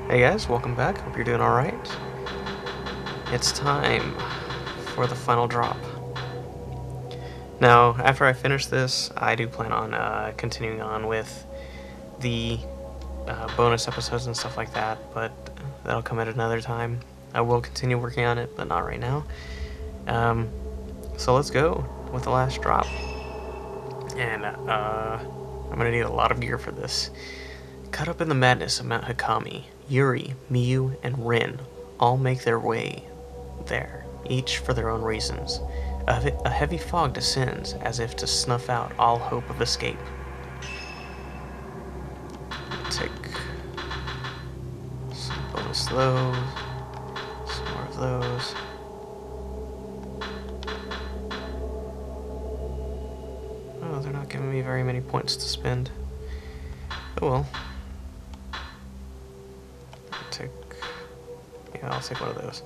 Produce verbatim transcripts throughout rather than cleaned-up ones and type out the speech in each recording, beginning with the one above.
Hey guys, welcome back. Hope you're doing alright. It's time for the final drop. Now, after I finish this, I do plan on uh, continuing on with the uh, bonus episodes and stuff like that, but that'll come at another time. I will continue working on it, but not right now. Um, so let's go with the last drop. And uh, I'm gonna need a lot of gear for this. Caught up in the madness of Mount Hakami, Yuri, Miyu, and Rin all make their way there, each for their own reasons. A, he a heavy fog descends as if to snuff out all hope of escape. Take some bonus of those, some more of those. Oh, they're not giving me very many points to spend. Oh well. Take, yeah, I'll take one of those.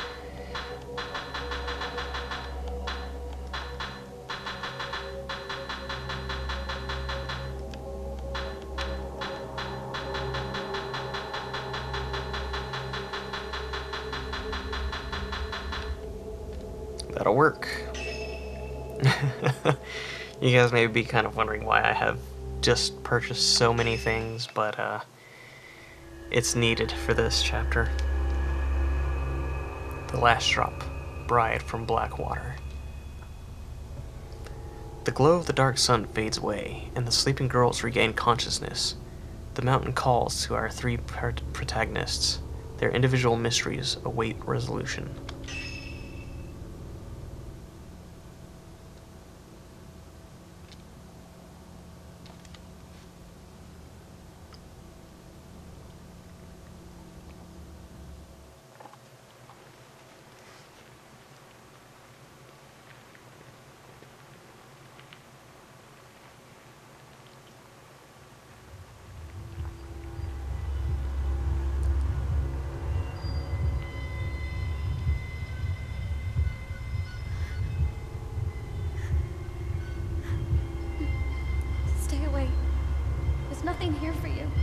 That'll work. You guys may be kind of wondering why I have just purchased so many things, but uh, it's needed for this chapter. The last drop, Bride from Blackwater. The glow of the dark sun fades away, and the sleeping girls regain consciousness. The mountain calls to our three protagonists. Their individual mysteries await resolution. Nothing here for you.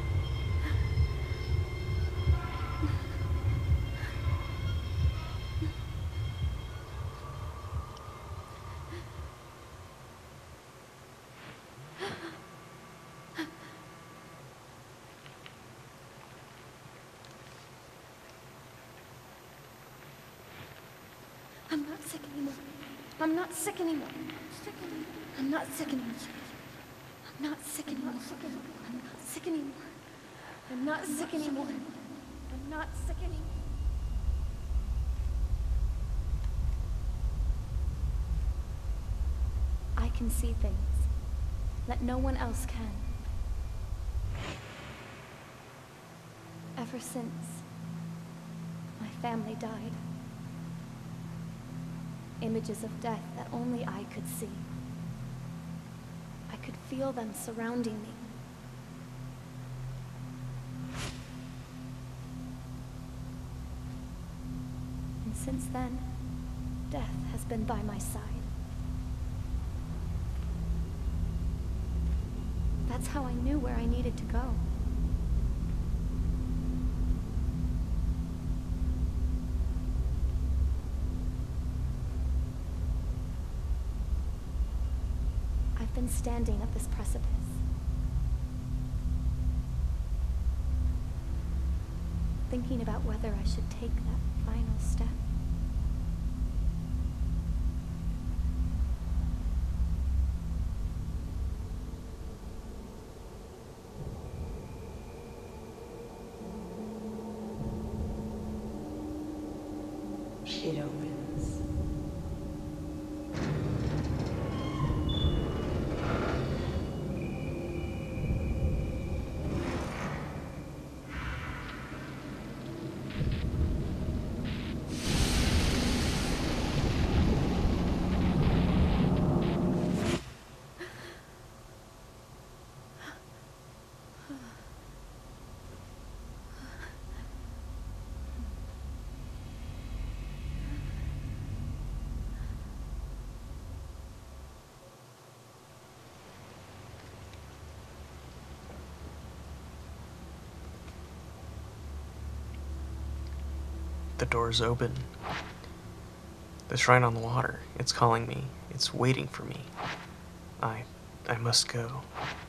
I'm not sick anymore. I'm not sick anymore. I'm not sick anymore. I'm not sick anymore. I'm not sick anymore. I'm not sick anymore. I'm not sick anymore. I can see things that no one else can. Ever since my family died, images of death that only I could see. I could feel them surrounding me. And since then, death has been by my side. That's how I knew where I needed to go. I've been standing at this precipice, thinking about whether I should take that final step. It opens. The door's open. The shrine on the water. It's calling me. It's waiting for me. I... I must go.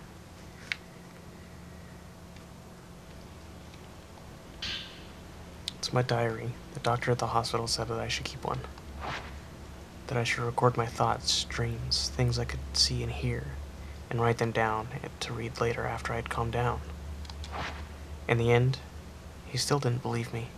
It's my diary. The doctor at the hospital said that I should keep one. That I should record my thoughts, dreams, things I could see and hear, and write them down to read later after I'd calmed down. In the end, he still didn't believe me.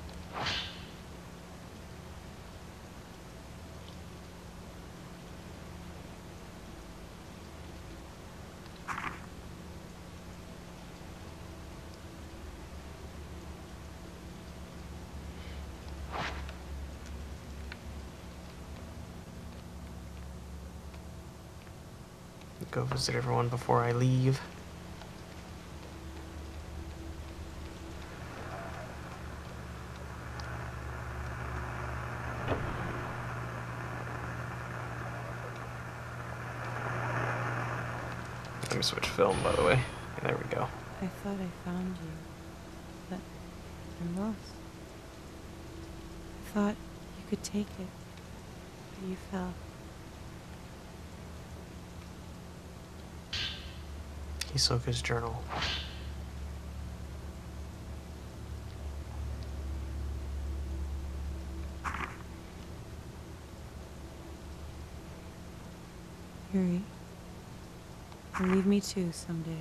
Go visit everyone before I leave. Let me switch film, by the way. And there we go. I thought I found you, but I'm lost. I thought you could take it, but you fell. Hisoka's journal. Yuri, you'll leave me too someday.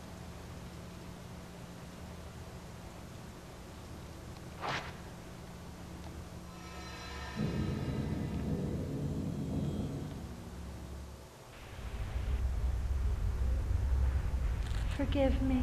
Forgive me.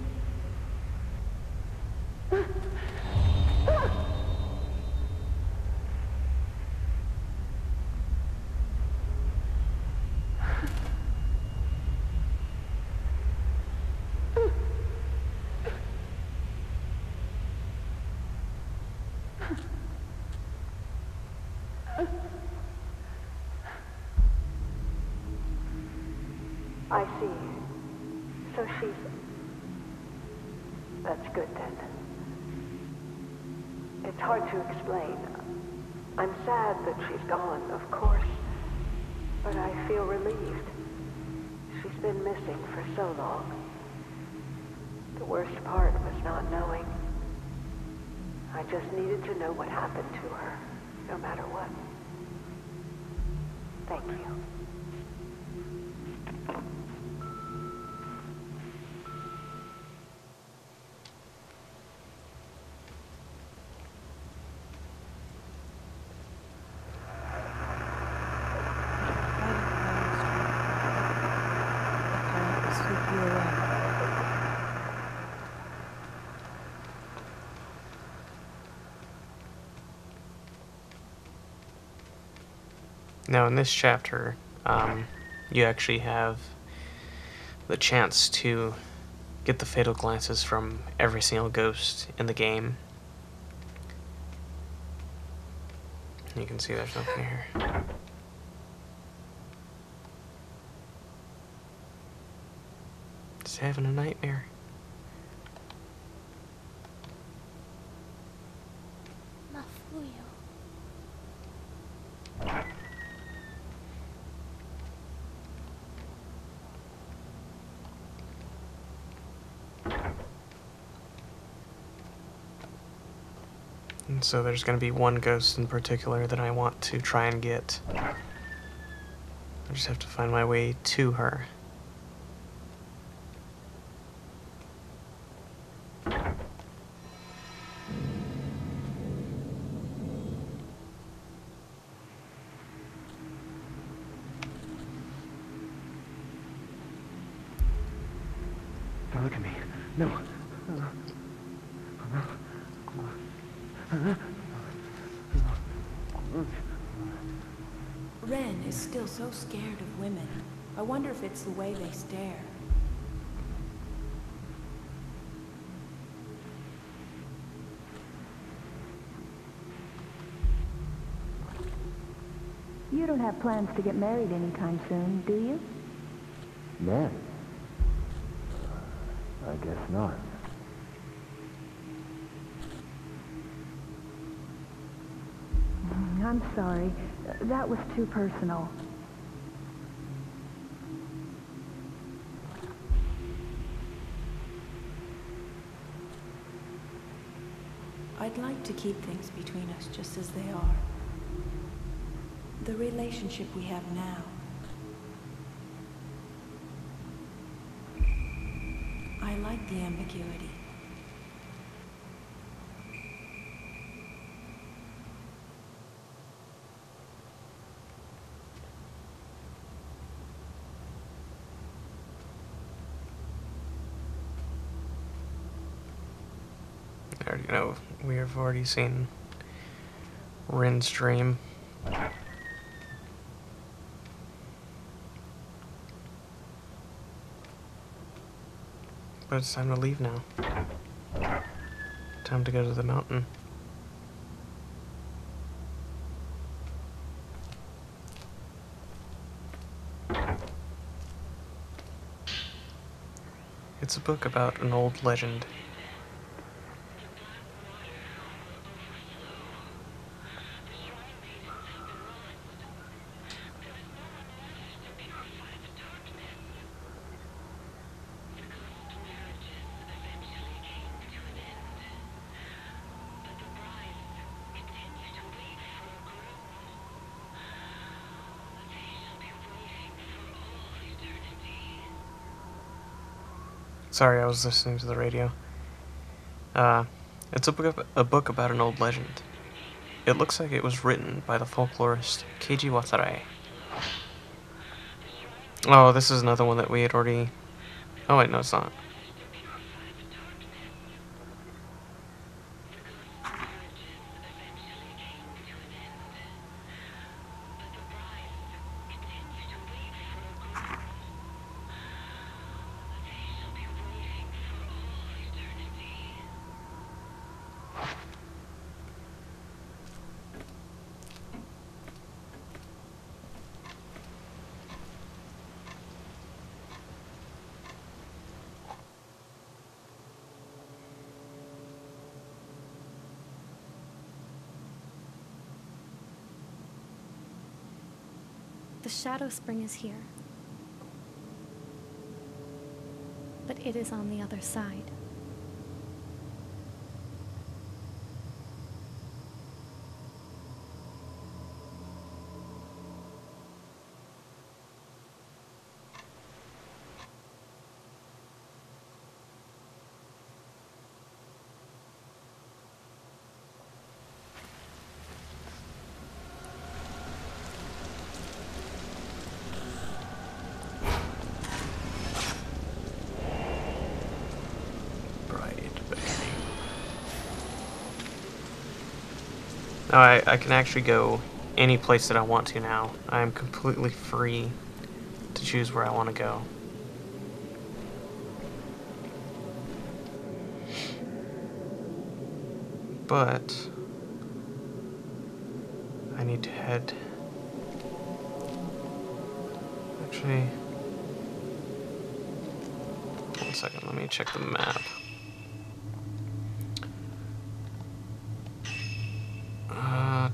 I see. So she's... That's good then. It's hard to explain. I'm sad that she's gone, of course, but I feel relieved. She's been missing for so long. The worst part was not knowing. I just needed to know what happened to her, no matter what. Thank you. Now, in this chapter, um, you actually have the chance to get the fatal glances from every single ghost in the game. You can see there's nothing here. Just having a nightmare. Mafuyo. And so there's going to be one ghost in particular that I want to try and get. I just have to find my way to her. Don't look at me. No. Ren is still so scared of women. I wonder if it's the way they stare. You don't have plans to get married anytime soon, do you? Married? I guess not. I'm sorry. That was too personal. I'd like to keep things between us just as they are. The relationship we have now. I like the ambiguity. I already know we have already seen Rin's dream. But it's time to leave now. Time to go to the mountain. It's a book about an old legend. Sorry, I was listening to the radio. Uh, it's a book, a book about an old legend. It looks like it was written by the folklorist Keiji Watanabe. Oh, this is another one that we had already... Oh wait, no it's not. The Shadow Spring is here. But it is on the other side. Now I, I can actually go any place that I want to now. I am completely free to choose where I want to go. But I need to head... Actually... One second, let me check the map. Uh,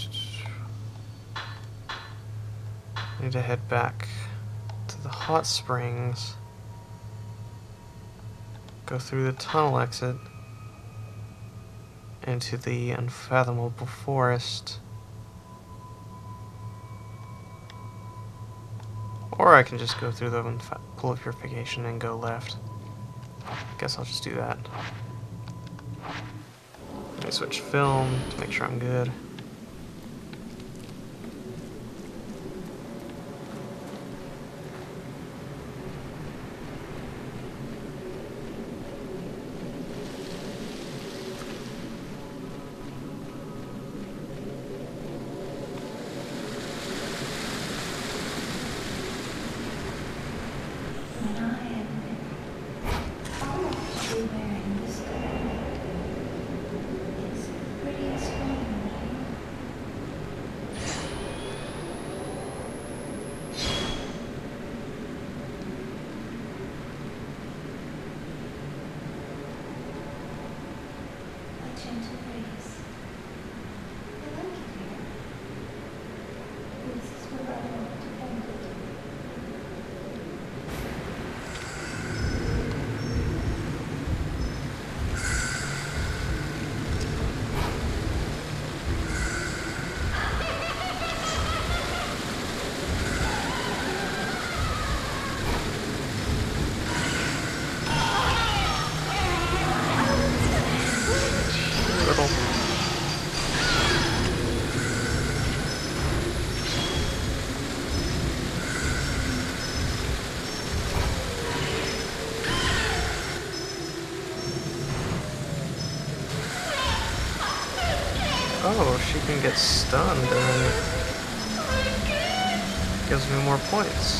I need to head back to the hot springs, go through the tunnel exit, into the unfathomable forest, or I can just go through the pool of purification and go left. Guess I'll just do that. Let me switch film to make sure I'm good. Oh, she can get stunned and gives me more points.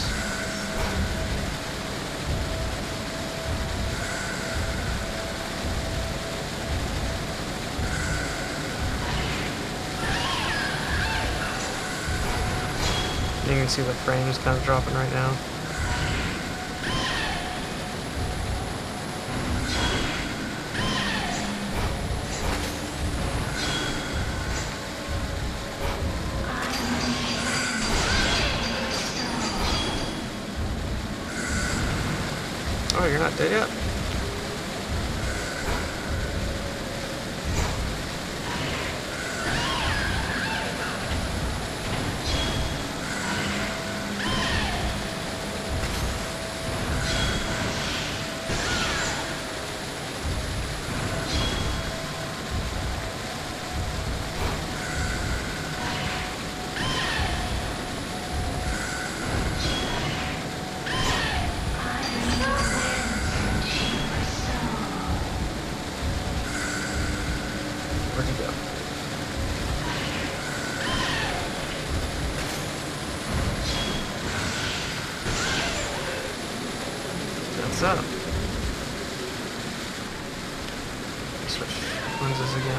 You can see the frames kind of dropping right now. Oh, you're not dead yet? Where'd you go? That's up. Switch lenses again.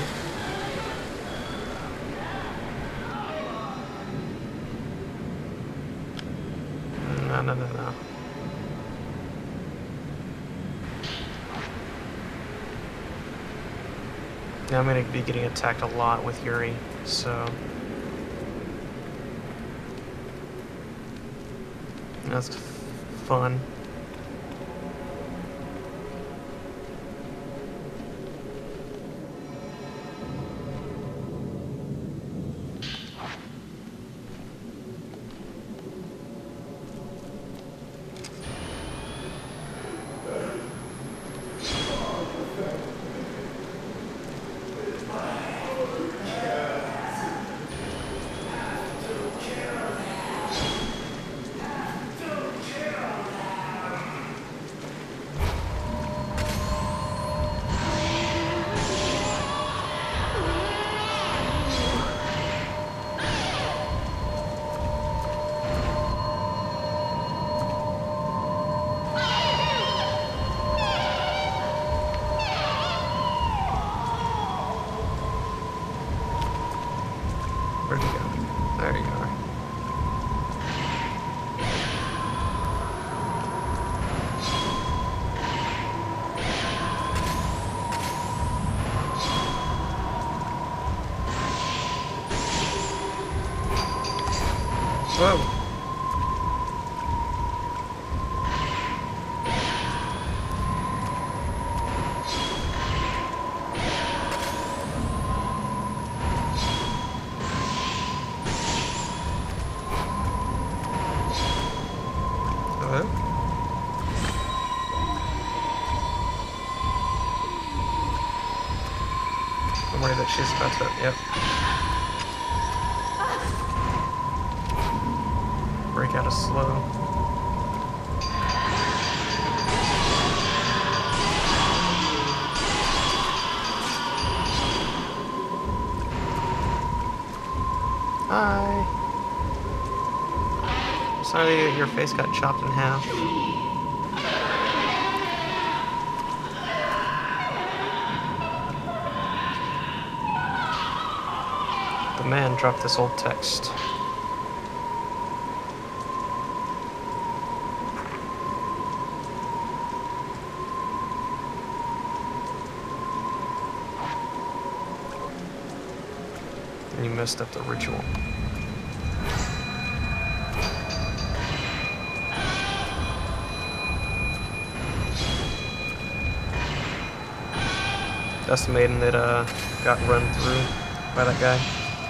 No, no, no, no. Now I'm going to be getting attacked a lot with Yuri, so... That's fun. Where'd you go? There you are. Whoa! Hello? I'm worried that she's about to, yep. Break out of slow. Hi. Sorry your face got chopped in half. The man dropped this old text. And you messed up the ritual. That's the maiden that uh, got run through by that guy.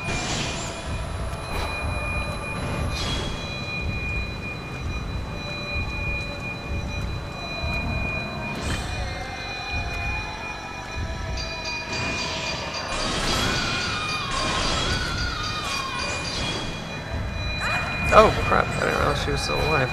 Oh crap, I didn't realize she was still alive.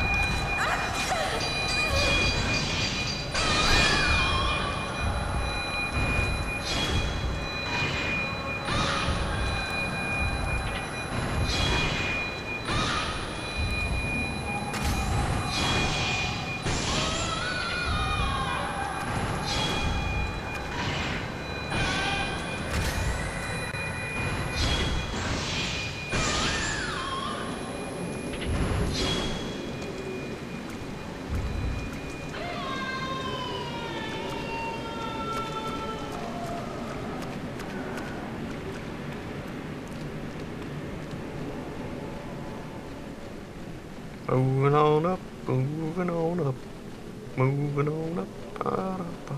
Moving on up, moving on up, moving on up. Ba-da-ba.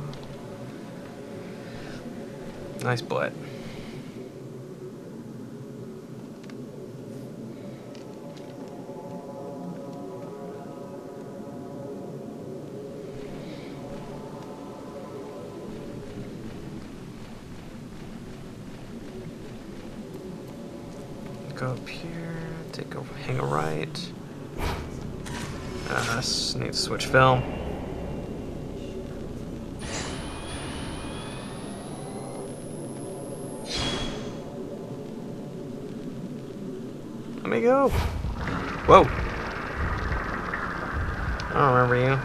Nice butt. Go up here, take a hang a right. Uh, need to switch film. Let me go. Whoa. I don't remember you.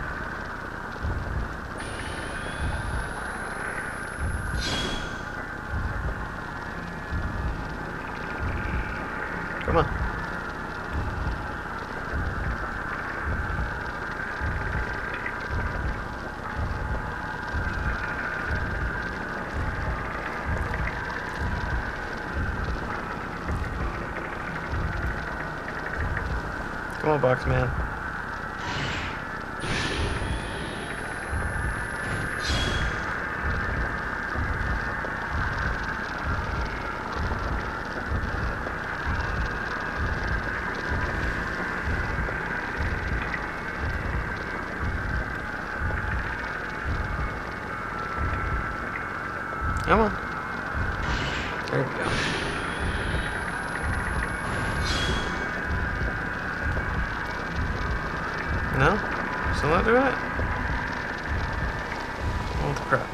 Come on. Come on, box man. Come on. There we go. No? Still not doing it? What the crap?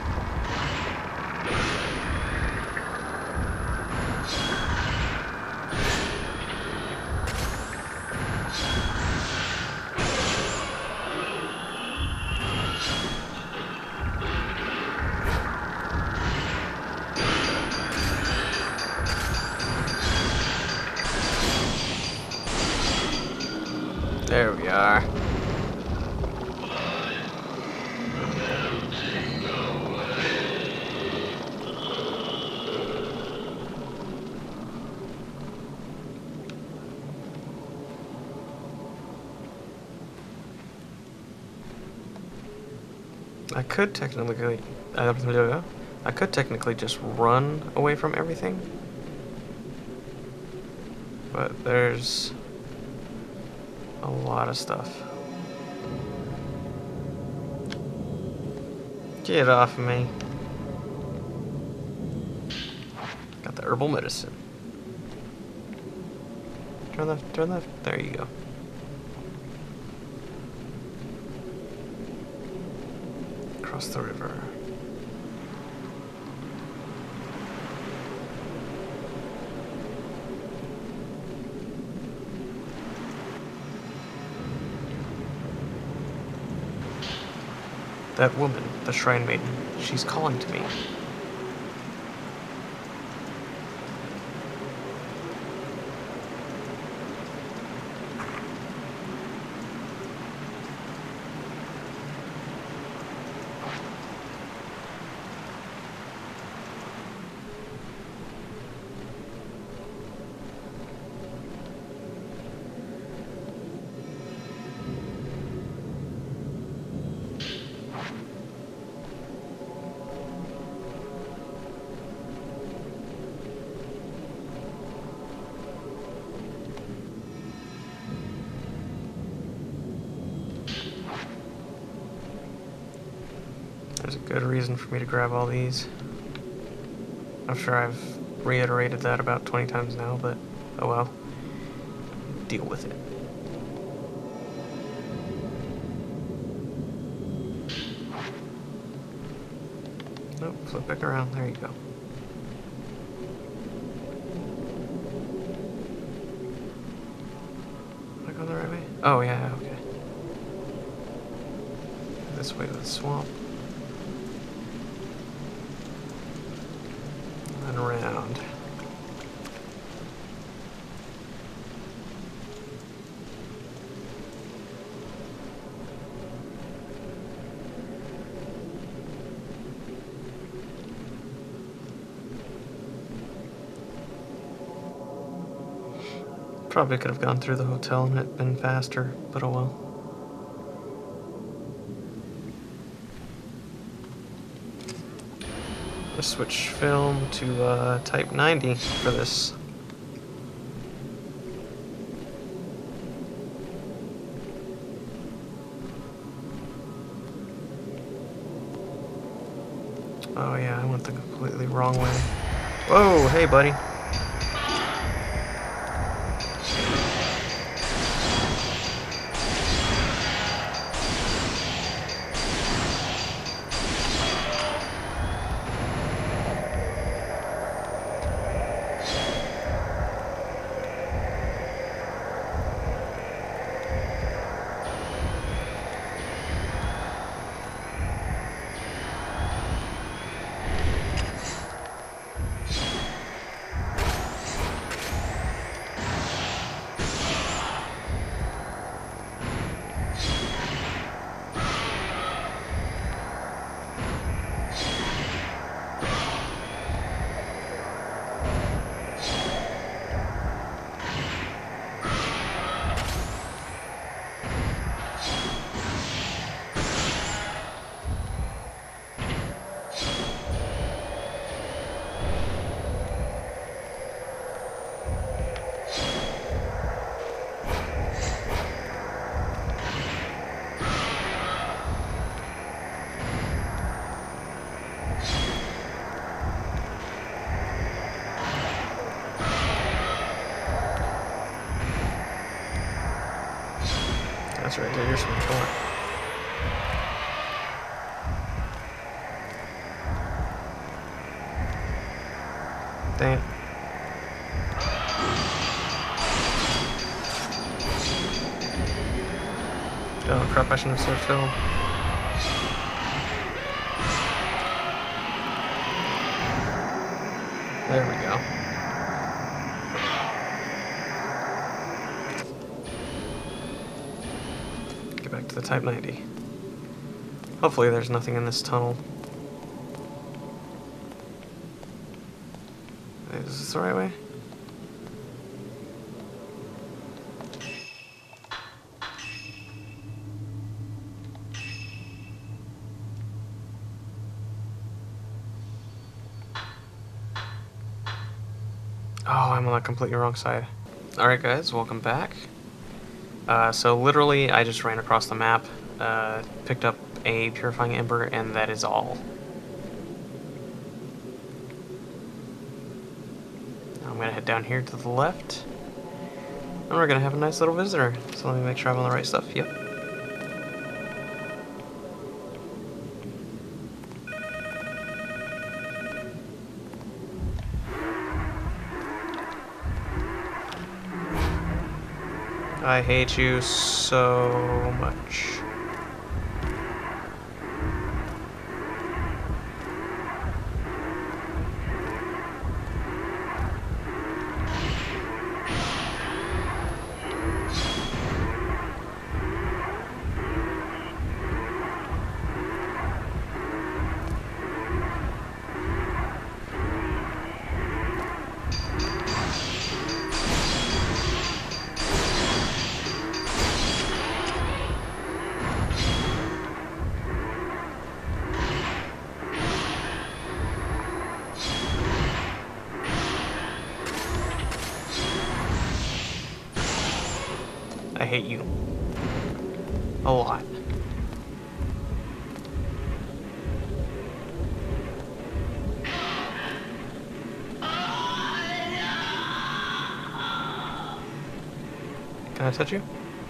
There we are. I could technically, I could technically just run away from everything, but there's a lot of stuff. Get off of me. Got the herbal medicine. Turn left, turn left. There you go. Across the river. That woman, the Shrine Maiden, she's calling to me. There's a good reason for me to grab all these. I'm sure I've reiterated that about twenty times now, but oh well. Deal with it. Nope, flip back around. There you go. Am I going the right way? Oh, yeah, okay. This way to the swamp. And around. Probably could have gone through the hotel and it been faster, but oh well. Let's switch film to uh, Type ninety for this. Oh yeah, I went the completely wrong way. Whoa, hey buddy. That's right, yeah, you're some killer. Dang it. Oh crap, I shouldn't have switched film. There we go. Get back to the Type ninety. Hopefully there's nothing in this tunnel. Is this the right way? Oh, I'm on the completely wrong side. Alright guys, welcome back. Uh, so literally, I just ran across the map, uh, picked up a purifying ember, and that is all. Now I'm gonna head down here to the left, and we're gonna have a nice little visitor. So let me make sure I'm on the right stuff. Yep. I hate you so much. I hate you. A lot. Can I touch you?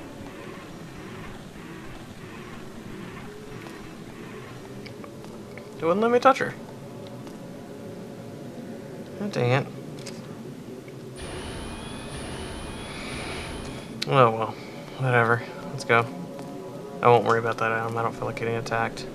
It wouldn't let me touch her. Oh, dang it. Oh well, whatever. Let's go. I won't worry about that item. I don't feel like getting attacked.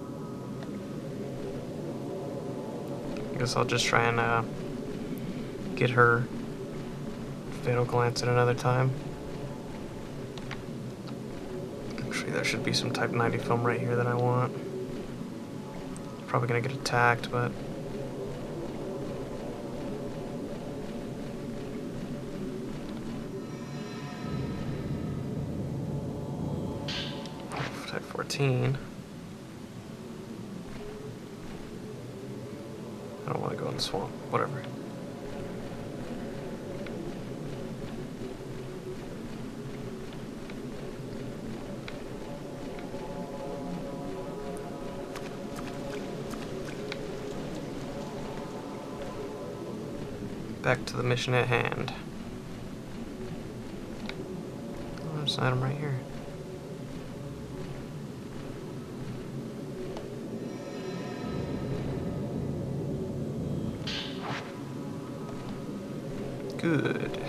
I guess I'll just try and uh, get her fatal glance at another time. Actually, there should be some Type ninety film right here that I want. Probably gonna get attacked, but... Type fourteen. I don't want to go in the swamp. Whatever. Back to the mission at hand. Oh, there's an item right here. Good.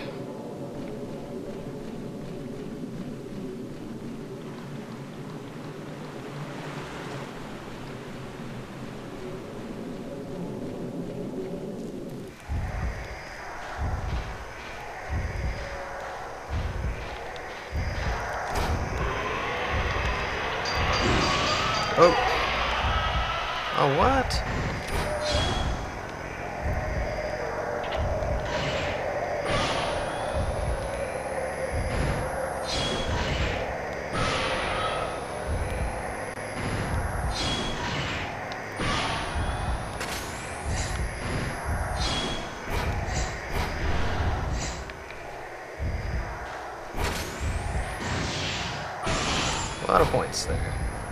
Oh. Oh, what? A lot of points there.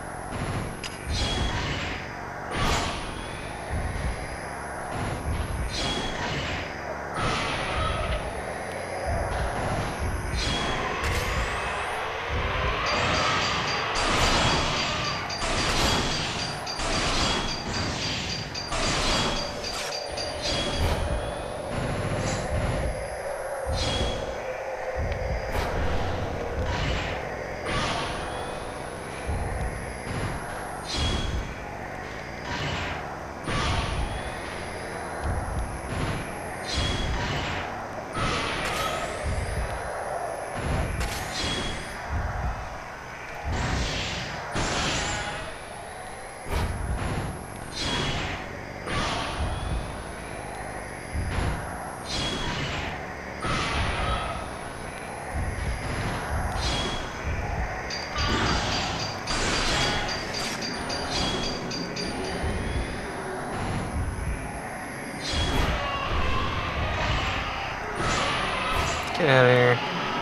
Get out of here.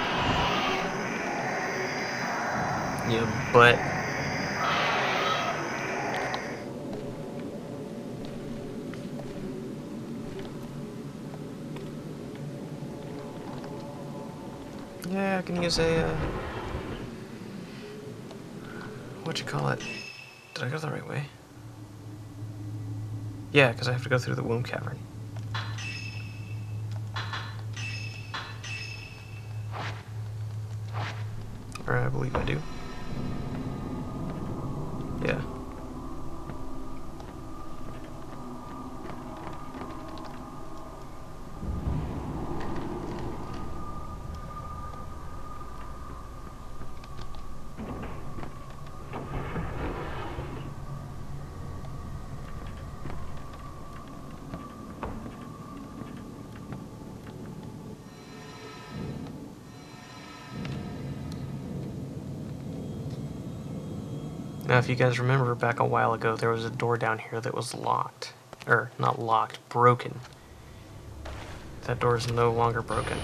You butt. Yeah, I can use a, uh... what you call it? Did I go the right way? Yeah, because I have to go through the womb cavern. Or I believe I do. Yeah. Now, if you guys remember back a while ago, there was a door down here that was locked. Or, not locked, broken. That door is no longer broken.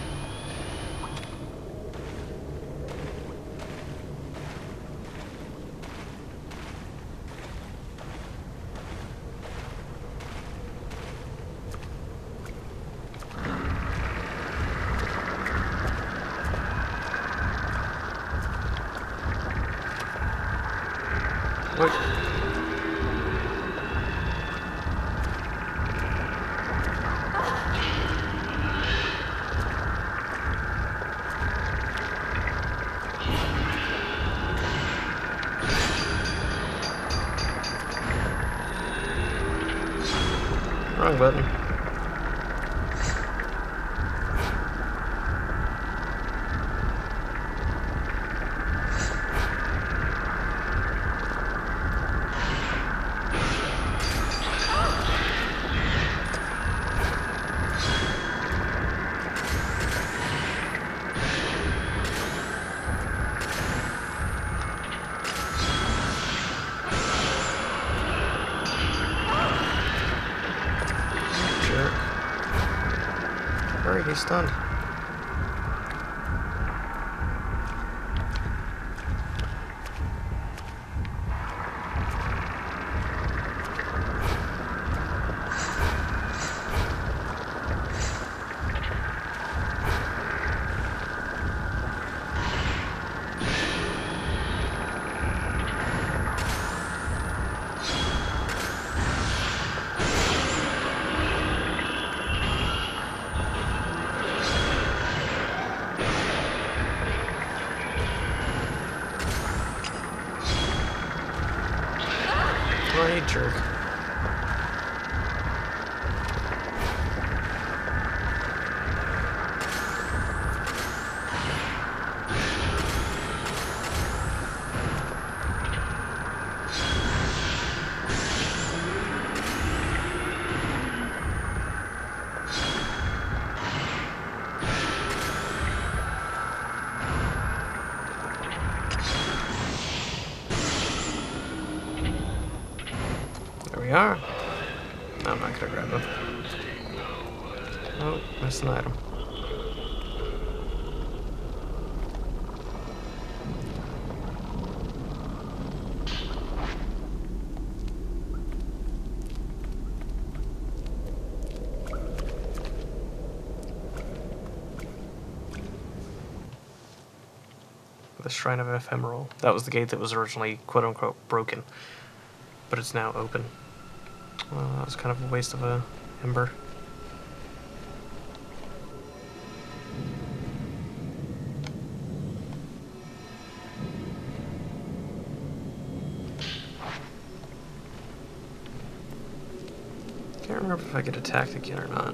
What? Wrong button. hurry, he's stunned. Right, jerk. There we are. No, I'm not gonna grab them. Oh, missed an item. The Shrine of Ephemeral. That was the gate that was originally quote-unquote broken, but it's now open. Well, that was kind of a waste of a ember. Can't remember if I get attacked again or not.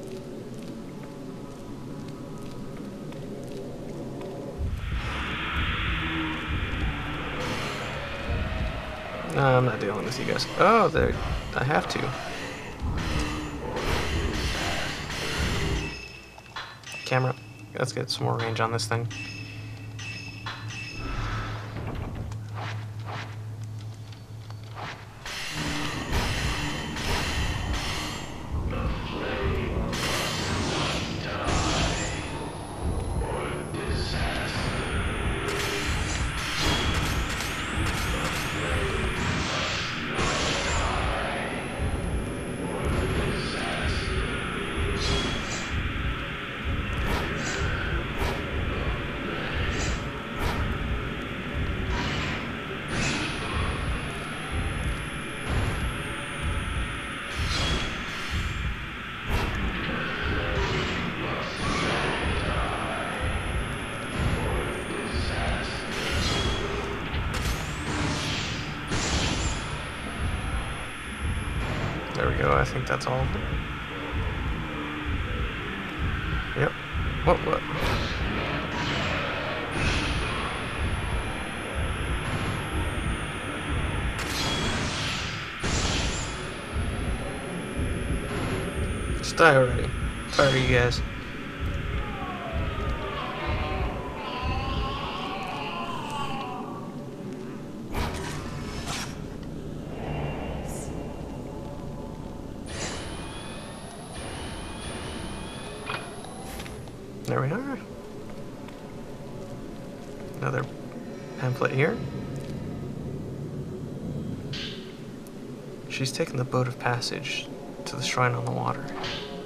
No, I'm not dealing with you guys. Oh, there. I have to. Camera. Let's get some more range on this thing. There we go, I think that's all of it. Yep. What, what? Just die already. Tired of you guys. There we are. Another pamphlet here. She's taken the boat of passage to the shrine on the water.